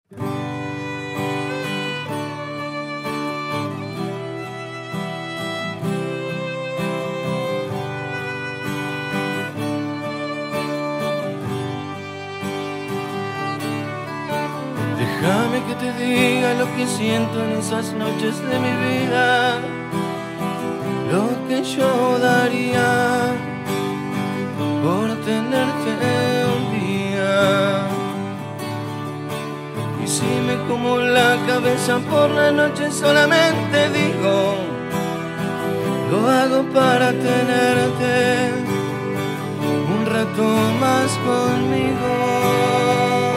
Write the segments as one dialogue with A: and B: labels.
A: Déjame que te diga lo que siento en esas noches de mi vida, lo que yo daría por tenerte un día. Y si me como la cabeza por la noche, solamente digo, lo hago para tenerte un rato más conmigo.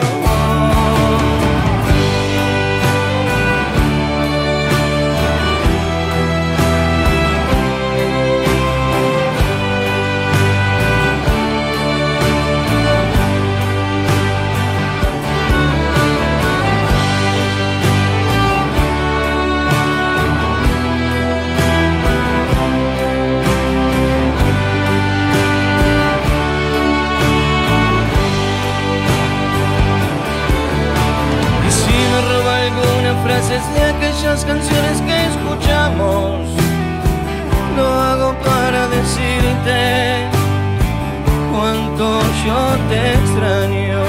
A: Frases de aquellas canciones que escuchamos, lo hago para decirte cuánto yo te extraño.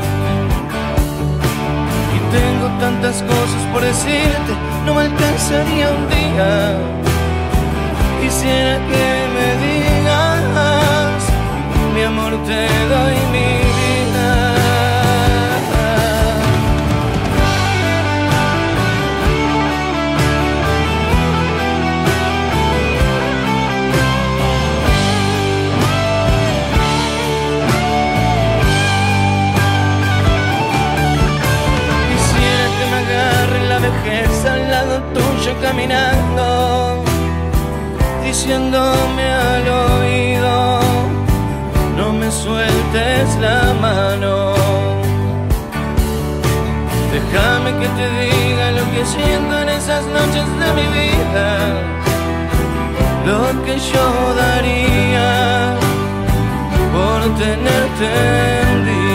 A: Y tengo tantas cosas por decirte, no me alcanzaría un día. Quisiera que me digas, mi amor, te doy mi vida. Al lado tuyo caminando, diciéndome al oído, no me sueltes la mano. Déjame que te diga lo que siento en esas noches de mi vida, lo que yo daría por tenerte un día.